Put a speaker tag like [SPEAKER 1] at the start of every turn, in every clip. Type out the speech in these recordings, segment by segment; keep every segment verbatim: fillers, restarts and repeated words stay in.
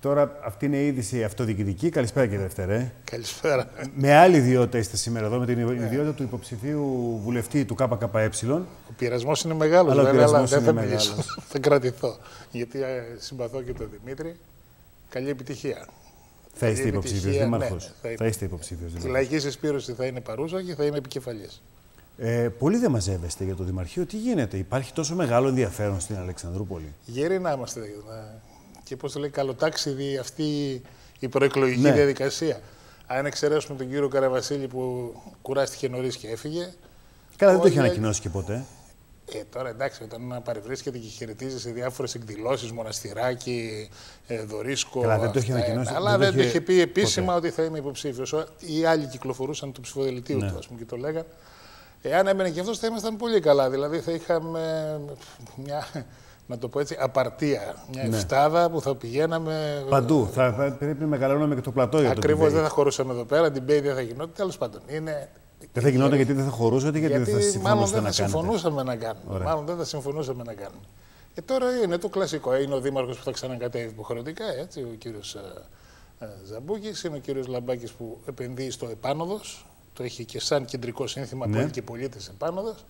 [SPEAKER 1] Τώρα αυτή είναι η είδηση αυτοδιοικητική. Καλησπέρα κύριε Δευτέρε.
[SPEAKER 2] Καλησπέρα.
[SPEAKER 1] Με άλλη ιδιότητα είστε σήμερα εδώ, με την ιδιότητα yeah. του υποψηφίου βουλευτή του ΚΚΕ.
[SPEAKER 2] Ο πειρασμός είναι μεγάλος,
[SPEAKER 1] αλλά,
[SPEAKER 2] βέβαια, αλλά δεν θα
[SPEAKER 1] μιλήσω,
[SPEAKER 2] θα κρατηθώ. Γιατί συμπαθώ και τον Δημήτρη. Καλή επιτυχία.
[SPEAKER 1] Θα είστε υποψήφιος δήμαρχος.
[SPEAKER 2] Ναι, θα,
[SPEAKER 1] θα είστε υποψήφιος
[SPEAKER 2] δήμαρχος. Η λαϊκή συσπήρωση θα είναι παρούσα και θα είμαι επικεφαλής.
[SPEAKER 1] Ε, πολύ δεν μαζεύεστε για το Δημαρχείο. Τι γίνεται, υπάρχει τόσο μεγάλο ενδιαφέρον στην Αλεξανδρούπολη?
[SPEAKER 2] Γέροι να είμαστε. Να... Και πώς το λέει, καλοτάξιδη αυτή η προεκλογική ναι. διαδικασία. Αν εξαιρέσουμε τον κύριο Καραβασίλη που κουράστηκε νωρίς και έφυγε.
[SPEAKER 1] Καλά, δεν το έχει ανακοινώσει και ποτέ.
[SPEAKER 2] Ε, τώρα εντάξει, όταν παρευρίσκεται και χαιρετίζει σε διάφορες εκδηλώσεις, μοναστηράκι, ε, δωρίσκο.
[SPEAKER 1] Καλά, δεν το έχει ανακοινώσει.
[SPEAKER 2] Αλλά δεν το είχε πει επίσημα ποτέ. Ότι θα είμαι υποψήφιος. Οι άλλοι κυκλοφορούσαν του ψηφοδελτίου ναι. του, ας πούμε, και το λέγαν. Εάν έμενε και αυτός θα ήμασταν πολύ καλά. Δηλαδή θα είχαμε μια, να το πω έτσι, απαρτία. Μια ναι. εφτάδα που θα πηγαίναμε.
[SPEAKER 1] Παντού. Θα, θα πρέπει να μεγαλώνουμε και το πλατό για το
[SPEAKER 2] Ακριβώς, δεν θα χωρούσαμε εδώ πέρα. Την δεν θα γινόταν. Τέλος πάντων. Είναι...
[SPEAKER 1] Δεν θα γινόταν γιατί δεν θα χωρούσατε, γιατί, γιατί δεν θα συμφωνούσατε
[SPEAKER 2] μάλλον δεν θα
[SPEAKER 1] να
[SPEAKER 2] συμφωνούσαμε να κάνουμε. Ωραία. Μάλλον δεν θα συμφωνούσαμε να κάνουμε. Και τώρα είναι το κλασικό. Είναι ο δήμαρχος που θα ξανακατέβει υποχρεωτικά, έτσι, ο κύριος Ζαμπούκης. Είναι ο κύριος Λαμπάκης που επενδύει στο επάνωδος. Το έχει και σαν κεντρικό σύνθημα ναι. και πολίτες επάνωδος.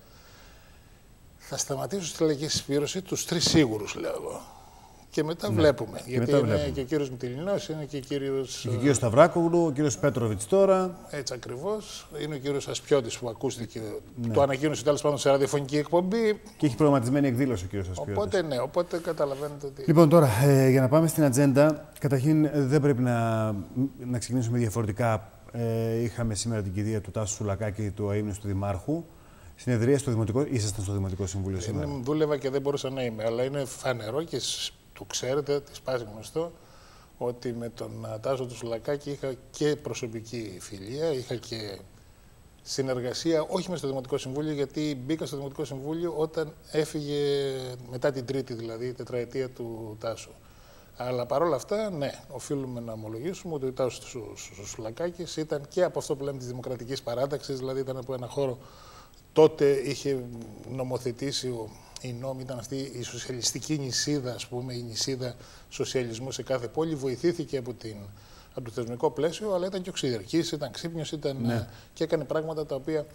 [SPEAKER 2] Θα σταματήσω στη λαϊκή συσπήρωση τους τρεις σίγουρους, λέω εγώ. Και μετά ναι. βλέπουμε. Και γιατί μετά είναι βλέπουμε. Και ο κύριος Μητυλινός, είναι και ο κύριος...
[SPEAKER 1] Και ο κύριος Σταυράκογλου, ο κύριος Πέτροβιτς τώρα.
[SPEAKER 2] Έτσι ακριβώς. Είναι ο κύριος Ασπιώτης που ακούστηκε. Ναι. Το ανακοίνωσε τέλος πάντων σε ραδιοφωνική εκπομπή.
[SPEAKER 1] Και έχει προγραμματισμένη εκδήλωση ο κύριος Ασπιώτης.
[SPEAKER 2] Οπότε ναι, οπότε καταλαβαίνετε ότι...
[SPEAKER 1] Λοιπόν, τώρα, ε, για να πάμε στην ατζέντα, καταρχήν δεν πρέπει να, να ξεκινήσουμε διαφορετικά. Ε, είχαμε σήμερα την κηδεία του Τάσου Σουλακάκη, του αείμνηστου του Δημάρχου. Συνεδρία στο Δημοτικό. Ήσασταν στο Δημοτικό Συμβούλιο σήμερα?
[SPEAKER 2] Είναι, δούλευα και δεν μπορούσα να είμαι, αλλά είναι φανερό και το ξέρετε, τη πάση γνωστό, ότι με τον Τάσο του Σουλακάκη είχα και προσωπική φιλία, είχα και συνεργασία, όχι με στο Δημοτικό Συμβούλιο, γιατί μπήκα στο Δημοτικό Συμβούλιο όταν έφυγε μετά την τρίτη, δηλαδή, τετραετία του Τάσου. Αλλά παρόλα αυτά, ναι, οφείλουμε να ομολογήσουμε ότι ο Τάσος Σουλακάκης ήταν και από αυτό που λέμε της δημοκρατικής παράταξης, δηλαδή ήταν από ένα χώρο, τότε είχε νομοθετήσει, η νόμη ήταν αυτή η σοσιαλιστική νησίδα, ας πούμε, η νησίδα σοσιαλισμού σε κάθε πόλη, βοηθήθηκε από, την, από το θεσμικό πλαίσιο, αλλά ήταν και οξυδερκής, ήταν ξύπνιος, ήταν, ναι. και έκανε πράγματα τα οποία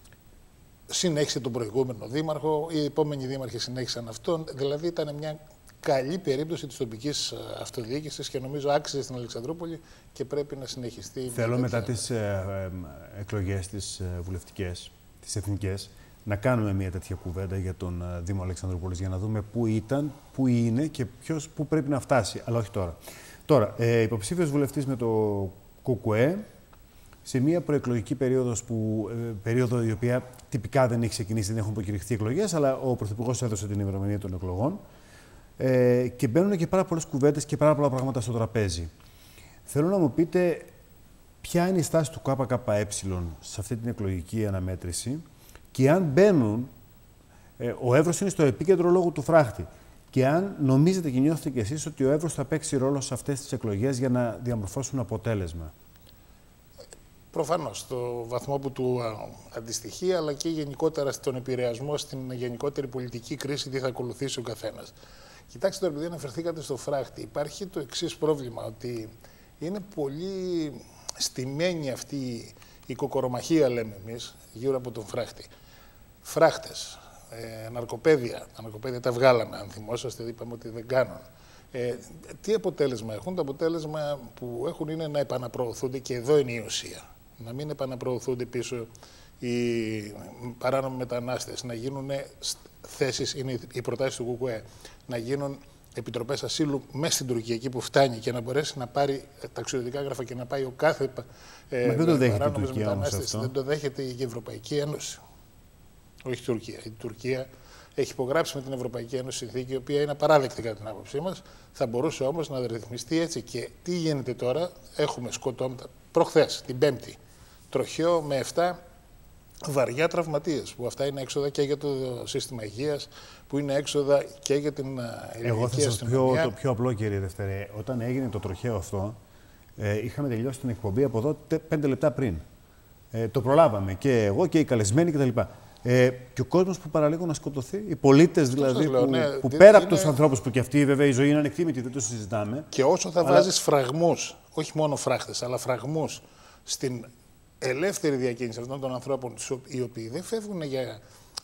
[SPEAKER 2] συνέχισε τον προηγούμενο δήμαρχο, οι επόμενοι δήμαρχοι συνέχισαν αυτόν, δηλαδή ήταν μια καλή περίπτωση της τοπικής αυτοδιοίκησης και νομίζω άξιζε στην Αλεξανδρούπολη και πρέπει να συνεχιστεί.
[SPEAKER 1] Θέλω μετά τις ε, ε, εκλογές τις ε, βουλευτικές, τις εθνικές, να κάνουμε μια τέτοια κουβέντα για τον ε, Δήμο Αλεξανδρούπολης για να δούμε πού ήταν, πού είναι και ποιος πού πρέπει να φτάσει, αλλά όχι τώρα. Τώρα, ε, υποψήφιος βουλευτής με το ΚΚΕ, σε μια προεκλογική περίοδος που, ε, περίοδο η οποία τυπικά δεν έχει ξεκινήσει, δεν έχουν προκηρυχθεί εκλογές, αλλά ο Πρωθυπουργός έδωσε την ημερομηνία των εκλογών. Ε, και μπαίνουν και πάρα πολλές κουβέντες και πάρα πολλά πράγματα στο τραπέζι. Θέλω να μου πείτε ποια είναι η στάση του ΚΚΕ σε αυτή την εκλογική αναμέτρηση και αν μπαίνουν, ε, ο Εύρος είναι στο επίκεντρο λόγω του φράχτη, και αν νομίζετε και νιώθετε κι εσείς ότι ο Εύρος θα παίξει ρόλο σε αυτές τις εκλογές για να διαμορφώσουν αποτέλεσμα.
[SPEAKER 2] Προφανώς, στο βαθμό που του αντιστοιχεί, αλλά και γενικότερα στον επηρεασμό, στην γενικότερη πολιτική κρίση, τι θα ακολουθήσει ο καθένας. Κοιτάξτε τώρα, επειδή αναφερθήκατε στο φράχτη, υπάρχει το εξής πρόβλημα, ότι είναι πολύ στημένη αυτή η κοκορομαχία, λέμε εμείς, γύρω από τον φράχτη. Φράχτες, ε, ναρκοπαίδια, τα ναρκοπαίδια τα βγάλαμε, αν θυμόσαστε, είπαμε ότι δεν κάνουν. Ε, τι αποτέλεσμα έχουν? Το αποτέλεσμα που έχουν είναι να επαναπροωθούνται, και εδώ είναι η ουσία. Να μην επαναπροωθούνται πίσω οι παράνομοι μετανάστες, να γίνουν θέσεις, είναι οι προτάσεις του ΚΚΕ, να γίνουν επιτροπές ασύλου μέσα στην Τουρκία, εκεί που φτάνει, και να μπορέσει να πάρει ταξιδιωτικά έγγραφα και να πάει ο κάθε ε, παράνομος μετανάστες. Δεν το δέχεται η Ευρωπαϊκή Ένωση. Όχι η Τουρκία. Η Τουρκία έχει υπογράψει με την Ευρωπαϊκή Ένωση συνθήκη, η οποία είναι απαράδεκτη κατά την άποψή μας. Θα μπορούσε όμως να ρυθμιστεί έτσι. Και τι γίνεται τώρα? Έχουμε σκοτώματα. Προχθές, την Πέμπτη, τροχαίο με εφτά βαριά τραυματίες, που αυτά είναι έξοδα και για το σύστημα υγείας, που είναι έξοδα και για την ελληνική αστυνομία. Εγώ θα σας πω το πιο απλό, κύριε Δευτέρε. Όταν έγινε το τροχαίο αυτό, ε, είχαμε τελειώσει την εκπομπή από εδώ πέντε λεπτά πριν. Ε, το προλάβαμε και εγώ και οι καλεσμένοι κτλ.
[SPEAKER 1] Ε, και ο κόσμος που παραλίγο να σκοτωθεί, οι πολίτες δηλαδή,
[SPEAKER 2] λέω,
[SPEAKER 1] που,
[SPEAKER 2] ναι,
[SPEAKER 1] που
[SPEAKER 2] δι,
[SPEAKER 1] πέρα
[SPEAKER 2] είναι...
[SPEAKER 1] από τους ανθρώπους που και αυτοί βέβαια η ζωή είναι ανεκτήμητη, δεν το συζητάμε.
[SPEAKER 2] Και όσο θα
[SPEAKER 1] αλλά...
[SPEAKER 2] βάζεις φραγμούς, όχι μόνο φράχτες, αλλά φραγμούς στην ελεύθερη διακίνηση αυτών των ανθρώπων, οι οποίοι δεν φεύγουν για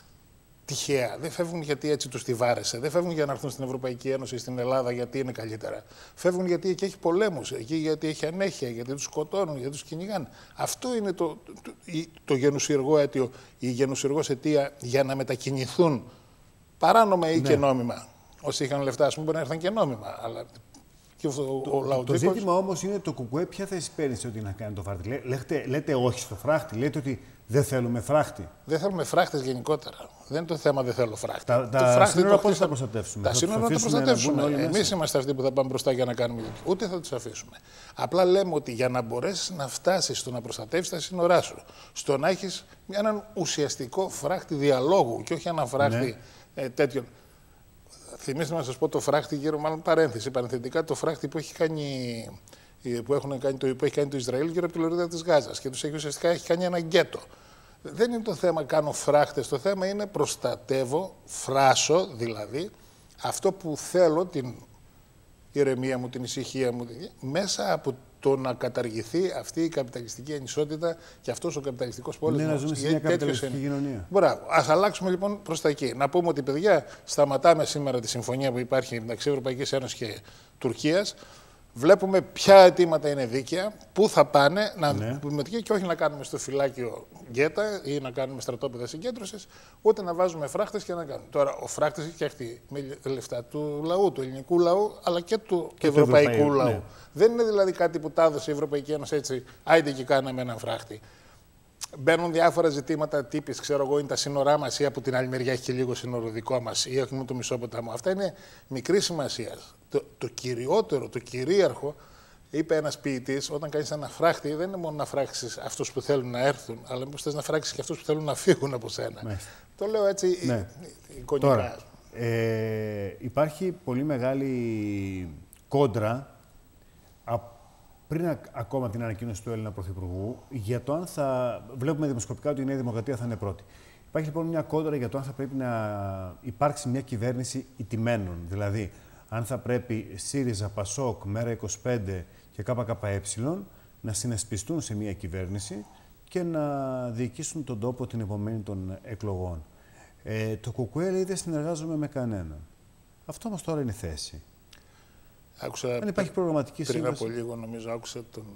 [SPEAKER 2] τυχαία, δεν φεύγουν γιατί έτσι τους τη βάρεσε, δεν φεύγουν για να έρθουν στην Ευρωπαϊκή Ένωση, στην Ελλάδα γιατί είναι καλύτερα. Φεύγουν γιατί εκεί έχει πολέμους, εκεί γιατί έχει ανέχεια, γιατί τους σκοτώνουν, γιατί τους κυνηγάνε. Αυτό είναι το, το, το, το γενουσιεργό αίτιο, η γενουσιεργός αιτία για να μετακινηθούν παράνομα ή ναι. και νόμιμα. Όσοι είχαν λεφτά, ας πούμε, μπορεί να έρθουν και νόμιμα. Αλλά και ο,
[SPEAKER 1] το,
[SPEAKER 2] ο
[SPEAKER 1] λαοτρίκος... το ζήτημα όμως είναι το ΚΚΕ ποια θέση παίρνει σε ό,τι να κάνει το φράχτη. Λέ, λέτε, λέτε όχι στο φράχτη, λέτε ότι δεν θέλουμε φράχτη.
[SPEAKER 2] Δεν θέλουμε φράχτες γενικότερα. Δεν είναι το θέμα δεν θέλω φράχτη.
[SPEAKER 1] Τα,
[SPEAKER 2] το
[SPEAKER 1] τα
[SPEAKER 2] φράχτη
[SPEAKER 1] σύνορα πώς θα τα προστατεύσουμε.
[SPEAKER 2] Τα σύνορα θα τα προστατεύσουμε. Εμείς είμαστε αυτοί που θα πάμε μπροστά για να κάνουμε δουλειά. Ούτε θα τους αφήσουμε. Απλά λέμε ότι για να μπορέσεις να φτάσεις στο να προστατεύσεις τα σύνορά σου, στο να έχεις έναν ουσιαστικό φράχτη διαλόγου και όχι ένα φράχτη ναι. ε, τέτοιον. Θυμίστε να σας πω το φράχτη γύρω, μάλλον παρένθεση, παρενθετικά, το φράχτη που έχει κάνει, που έχουν κάνει το, που έχει κάνει το Ισραήλ γύρω από τη λωρίδα της Γάζας και τους έχει ουσιαστικά έχει κάνει ένα γκέτο. Δεν είναι το θέμα κάνω φράχτες, το θέμα είναι προστατεύω, φράσω δηλαδή, αυτό που θέλω, την ηρεμία μου, την ησυχία μου, μέσα από το να καταργηθεί αυτή η καπιταλιστική ανισότητα και αυτός ο καπιταλιστικός πόλεμος.
[SPEAKER 1] Ναι, να ζούμε σε μια καπιταλιστική κοινωνία.
[SPEAKER 2] Μπράβο. Ας αλλάξουμε λοιπόν προς τα εκεί. Να πούμε ότι, παιδιά, σταματάμε σήμερα τη συμφωνία που υπάρχει μεταξύ Ευρωπαϊκής Ένωσης και Τουρκίας. Βλέπουμε ποια αιτήματα είναι δίκαια, πού θα πάνε, να ναι. και όχι να κάνουμε στο φυλάκιο γκέτα ή να κάνουμε στρατόπεδα συγκέντρωσης, ούτε να βάζουμε φράχτες και να κάνουμε. Τώρα, ο φράχτης έχει φτιαχτεί με λεφτά του λαού, του ελληνικού λαού, αλλά και του και ευρωπαϊκού, ευρωπαϊκού λαού. Ναι. Δεν είναι δηλαδή κάτι που τα έδωσε η Ευρωπαϊκή Ένωση έτσι, άιντε και κάναμε έναν φράχτη. Μπαίνουν διάφορα ζητήματα τύπης, ξέρω εγώ, είναι τα σύνορά μας ή από την άλλη μεριά έχει και λίγο σύνορο δικό μας ή έχουμε το μισό ποταμό. Αυτά είναι μικρή σημασία. Το, το κυριότερο, το κυρίαρχο, είπε ένας ποιητής, όταν κάνεις ένα φράχτη, δεν είναι μόνο να φράξεις αυτούς που θέλουν να έρθουν, αλλά μήπως θες να φράξεις και αυτούς που θέλουν να φύγουν από σένα. Μάλιστα. Το λέω έτσι ναι. εικονικά.
[SPEAKER 1] Τώρα, ε, υπάρχει πολύ μεγάλη κόντρα πριν ακόμα την ανακοίνωση του Έλληνα Πρωθυπουργού, για το αν θα. Βλέπουμε δημοσκοπικά ότι η Νέα Δημοκρατία θα είναι πρώτη. Υπάρχει λοιπόν μια κόντρα για το αν θα πρέπει να υπάρξει μια κυβέρνηση ηττημένων. Δηλαδή, αν θα πρέπει ΣΥΡΙΖΑ, ΠΑΣΟΚ, ΜΕΡΑ είκοσι πέντε και ΚΚΕ να συνασπιστούν σε μια κυβέρνηση και να διοικήσουν τον τόπο την επομένη των εκλογών. Ε, το ΚΚΕ λέει δεν συνεργάζομαι με κανέναν. Αυτό όμως τώρα είναι θέση.
[SPEAKER 2] Άκουσα
[SPEAKER 1] αν υπάρχει προγραμματική
[SPEAKER 2] πριν
[SPEAKER 1] σύμβαση.
[SPEAKER 2] από λίγο, νομίζω, άκουσα τον,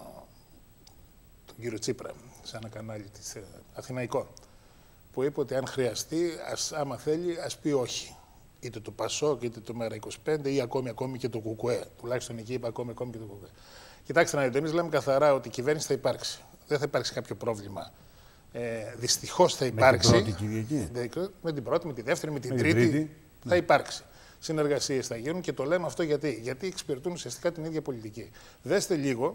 [SPEAKER 2] τον κύριο Τσίπρα σε ένα κανάλι της ε, Αθηναϊκό, που είπε ότι αν χρειαστεί, ας, άμα θέλει, ας πει όχι. Είτε το ΠΑΣΟΚ, είτε το ΜΕΡΑ είκοσι πέντε ή ακόμη, ακόμη και το ΚΚΕ. Τουλάχιστον εκεί είπα ακόμη, ακόμη και το ΚΚΕ. Κοιτάξτε να δείτε, εμείς λέμε καθαρά ότι η κυβέρνηση θα υπάρξει. Δεν θα υπάρξει κάποιο πρόβλημα. Ε, δυστυχώς θα υπάρξει.
[SPEAKER 1] Με την πρώτη Κυριακή.
[SPEAKER 2] Με την πρώτη, με τη δεύτερη, με την με τρίτη. τρίτη. Θα ναι. υπάρξει. Συνεργασίες θα γίνουν και το λέμε αυτό γιατί, γιατί εξυπηρετούν ουσιαστικά την ίδια πολιτική. Δέστε λίγο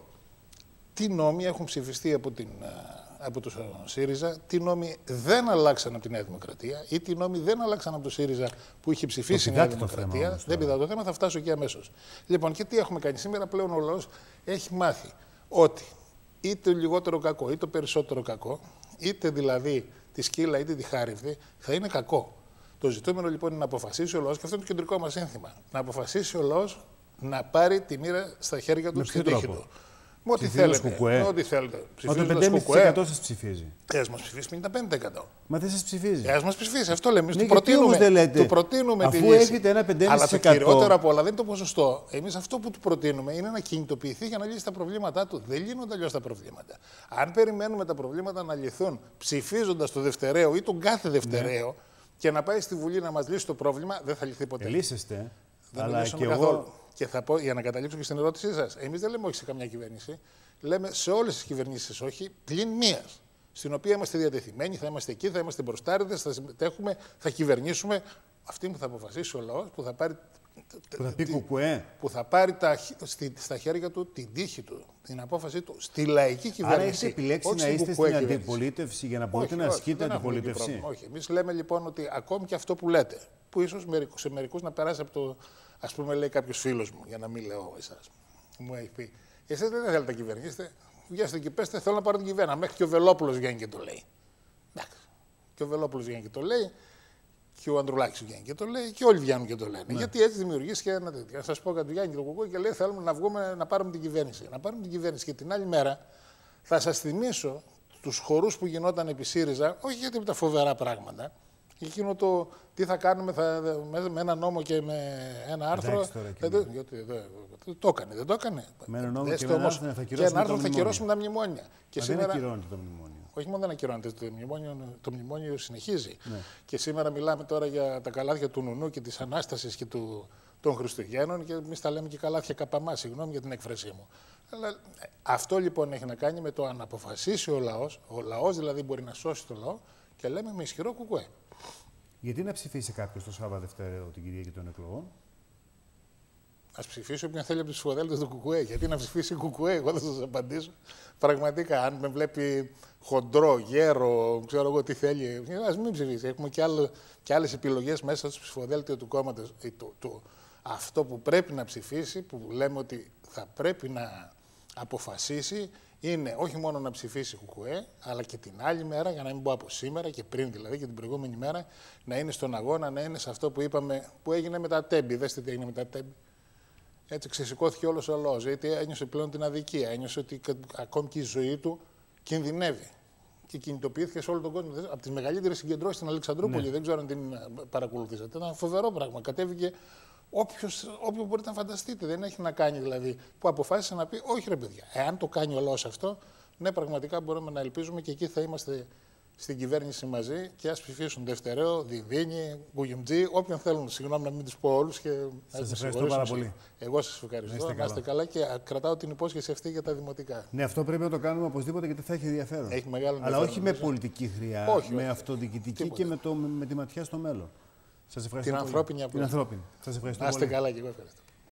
[SPEAKER 2] τι νόμοι έχουν ψηφιστεί από, την, από το ΣΥΡΙΖΑ, τι νόμοι δεν αλλάξαν από τη Νέα Δημοκρατία ή τι νόμοι δεν αλλάξαν από το ΣΥΡΙΖΑ που είχε ψηφίσει η Νέα Δημοκρατία. Θέμα, δεν πηδά το θέμα, θα φτάσω εκεί αμέσως. Λοιπόν, και τι έχουμε κάνει σήμερα, πλέον ο λαός έχει μάθει ότι είτε λιγότερο κακό είτε περισσότερο κακό, είτε δηλαδή τη σκύλα είτε τη χάριβδη, θα είναι κακό. Το ζητούμενο λοιπόν είναι να αποφασίσει ο λαός, και αυτό είναι το κεντρικό μας σύνθημα. Να αποφασίσει ο λαός να πάρει τη μοίρα στα χέρια του, στην τύχη του. Με ό,τι θέλετε. Με ό,τι θέλετε.
[SPEAKER 1] Μα το πέντε κόμμα πέντε τοις εκατό σας ψηφίζει.
[SPEAKER 2] Ε, ας μας ψηφίσει πενήντα πέντε τοις εκατό.
[SPEAKER 1] Μα δεν σας ψηφίζει.
[SPEAKER 2] Ε, ας μας ψηφίσει. Αυτό λέμε.
[SPEAKER 1] Ναι,
[SPEAKER 2] του προτείνουμε,
[SPEAKER 1] δεν λέτε,
[SPEAKER 2] του προτείνουμε
[SPEAKER 1] αφού
[SPEAKER 2] τη λύση.
[SPEAKER 1] έχετε ένα πέντε κόμμα πέντε τοις εκατό.
[SPEAKER 2] Αλλά το κυριότερο από όλα δεν είναι το ποσοστό. Εμείς αυτό που του προτείνουμε είναι να κινητοποιηθεί για να λύσει τα προβλήματά του. Δεν λύνονται αλλιώς τα προβλήματα. Αν περιμένουμε τα προβλήματα να λυθούν ψηφίζοντας το δευτεραίο ή τον κάθε δευτεραίο. Ναι. Και να πάει στη Βουλή να μας λύσει το πρόβλημα, δεν θα λυθεί ποτέ.
[SPEAKER 1] Λύσεστε.
[SPEAKER 2] Δεν αλλά και καθόλου. Εγώ... Και θα πω, για να καταλήξω και στην ερώτησή σας, εμείς δεν λέμε όχι σε καμιά κυβέρνηση. Λέμε σε όλες τις κυβερνήσεις όχι, πλην μίας. Στην οποία είμαστε διατεθειμένοι, θα είμαστε εκεί, θα είμαστε μπροστάριδες, θα συμμετέχουμε, θα κυβερνήσουμε. Αυτή που θα αποφασίσει ο λαός, που θα πάρει.
[SPEAKER 1] Που θα, πει κουκουέ.
[SPEAKER 2] Που θα πάρει τα, στη, στα χέρια του την τύχη του, την απόφαση του στη λαϊκή κυβέρνηση.
[SPEAKER 1] Άρα έχετε επιλέξει να είστε στην αντιπολίτευση για να μπορείτε όχι, να ασκείτε αντιπολίτευση.
[SPEAKER 2] Όχι. Εμείς λέμε λοιπόν ότι ακόμη και αυτό που λέτε, που ίσως σε μερικούς να περάσει από το. Ας πούμε, λέει κάποιος φίλος μου, για να μην λέω εσάς, μου έχει πει: εσείς δεν θέλετε να κυβερνήσετε. Βγαίνετε και πέστε: θέλω να πάρω την κυβέρνα. Μέχρι και ο Βελόπουλος βγαίνει και το λέει. Εντάξει. Και ο Βελόπουλος βγαίνει και το λέει, και ο Ανδρουλάκης βγαίνει και το λέει, και όλοι βγαίνουν και το λένε. Ναι. Γιατί έτσι δημιουργήθηκε ένα τέτοιο. Θα σας πω κάτι, βγαίνει και το Κουκούε και λέει: θέλουμε να βγούμε να πάρουμε την κυβέρνηση. Να πάρουμε την κυβέρνηση. Και την άλλη μέρα θα σας θυμίσω τους χορούς που γινόταν επί ΣΥΡΙΖΑ, όχι γιατί με τα φοβερά πράγματα. Εκείνο το τι θα κάνουμε θα, με, με ένα νόμο και με ένα άρθρο. Δεν το, γιατί, δε, το έκανε, δεν το έκανε.
[SPEAKER 1] Με ένα νόμο και,
[SPEAKER 2] όμως,
[SPEAKER 1] με
[SPEAKER 2] και ένα άρθρο θα κυρώσουμε τα μνημόνια. Και
[SPEAKER 1] Μα
[SPEAKER 2] σήμερα,
[SPEAKER 1] δεν ακυρώνεται το μνημόνιο.
[SPEAKER 2] Όχι μόνο δεν ακυρώνεται το μνημόνιο, το μνημόνιο συνεχίζει.
[SPEAKER 1] Ναι.
[SPEAKER 2] Και σήμερα μιλάμε τώρα για τα καλάθια του Νουνού και της Ανάστασης και του, των Χριστουγέννων και εμείς τα λέμε και καλάθια καπαμά, συγγνώμη για την έκφρασή μου. Αλλά αυτό λοιπόν έχει να κάνει με το αν αποφασίσει ο λαός, ο λαός δηλαδή μπορεί να σώσει το λαό και λέμε με ισχυρό Κουκουέ.
[SPEAKER 1] Γιατί να ψηφίσει κάποιος το Σάββατο Δευτέρα την Κυριακή των εκλογών?
[SPEAKER 2] Ας ψηφίσει όποιον θέλει από τους ψηφοδέλτες του Κουκουέ. Γιατί να ψηφίσει Κουκουέ, εγώ θα σας απαντήσω. Πραγματικά, αν με βλέπει χοντρό, γέρο, ξέρω εγώ τι θέλει, ας μην ψηφίσει. Έχουμε και, άλλο, και άλλες επιλογές μέσα στο ψηφοδέλτιο του κόμματος. Το, το, αυτό που πρέπει να ψηφίσει, που λέμε ότι θα πρέπει να αποφασίσει, είναι όχι μόνο να ψηφίσει Κουκουέ, αλλά και την άλλη μέρα, για να μην πω από σήμερα και πριν δηλαδή και την προηγούμενη μέρα, να είναι στον αγώνα, να είναι σε αυτό που είπαμε, που έγινε με τα Τέμπη. Δέστε τι έγινε με τα Τέμπη. Έτσι ξεσηκώθηκε όλος ο λαός, γιατί ένιωσε πλέον την αδικία, ένιωσε ότι ακόμη και η ζωή του κινδυνεύει. Και κινητοποιήθηκε σε όλο τον κόσμο. Από τις μεγαλύτερες συγκεντρώσεις στην Αλεξανδρούπολη, ναι. Δεν ξέρω αν την παρακολουθήσατε. Ήταν φοβερό πράγμα. Κατέβηκε όποιος, όποιο μπορείτε να φανταστείτε. Δεν έχει να κάνει δηλαδή που αποφάσισε να πει: όχι, ρε παιδιά, εάν το κάνει ο λαός αυτό, ναι, πραγματικά μπορούμε να ελπίζουμε και εκεί θα είμαστε στην κυβέρνηση μαζί και ας ψηφίσουν Δευτερέο, Διδίνη, Μπουγιουμτζή, όποιον θέλουν. Συγγνώμη να μην τους πω όλους.
[SPEAKER 1] Σας ευχαριστώ πάρα πολύ.
[SPEAKER 2] Εγώ σας ευχαριστώ. Να είστε καλά και κρατάω την υπόσχεση αυτή για τα δημοτικά.
[SPEAKER 1] Ναι, αυτό πρέπει να το κάνουμε οπωσδήποτε γιατί θα έχει ενδιαφέρον.
[SPEAKER 2] Έχει μεγάλο
[SPEAKER 1] Αλλά όχι με πολιτική χρειά,
[SPEAKER 2] όχι,
[SPEAKER 1] με
[SPEAKER 2] όχι.
[SPEAKER 1] αυτοδιοικητική και με, το, με τη ματιά στο μέλλον. Σας ευχαριστώ.
[SPEAKER 2] Την
[SPEAKER 1] πολύ.
[SPEAKER 2] ανθρώπινη
[SPEAKER 1] Την ανθρώπινη. Σας ευχαριστώ.
[SPEAKER 2] Να είστε
[SPEAKER 1] πολύ.
[SPEAKER 2] καλά και εγώ ευχαριστώ.